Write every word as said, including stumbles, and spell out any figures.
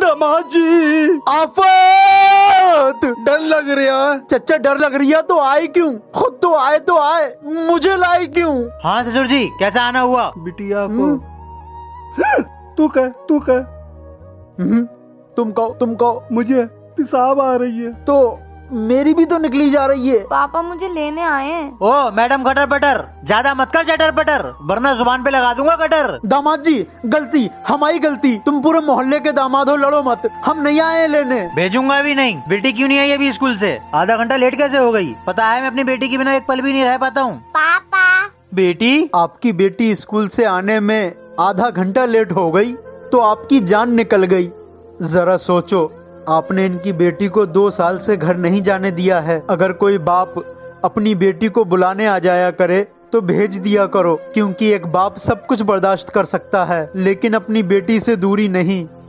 दामाद जी, आफत, डर लग रहा है। चचा डर लग रही है तो आए क्यों? खुद तो आए तो आए, मुझे लाए क्यों? हाँ ससुर जी, कैसा आना हुआ? बिटिया को तू कह तू कह हम्म, तुम कहो तुम कहो। मुझे पेशाब आ रही है। तो मेरी भी तो निकली जा रही है। पापा मुझे लेने आए हैं। ओ मैडम कटर पटर, ज्यादा मत कर चटर पटर, वरना जुबान पे लगा दूंगा कटर। दामाद जी गलती, हमारी गलती। तुम पूरे मोहल्ले के दामाद हो, लड़ो मत, हम नहीं आए लेने। भेजूंगा भी नहीं। बेटी क्यों नहीं आई अभी स्कूल से? आधा घंटा लेट कैसे हो गई? पता है मैं अपनी बेटी के बिना एक पल भी नहीं रह पाता हूँ। पापा बेटी, आपकी बेटी स्कूल से आने में आधा घंटा लेट हो गई तो आपकी जान निकल गई। जरा सोचो, आपने इनकी बेटी को दो साल से घर नहीं जाने दिया है। अगर कोई बाप अपनी बेटी को बुलाने आ जाया करे तो भेज दिया करो, क्योंकि एक बाप सब कुछ बर्दाश्त कर सकता है लेकिन अपनी बेटी से दूरी नहीं।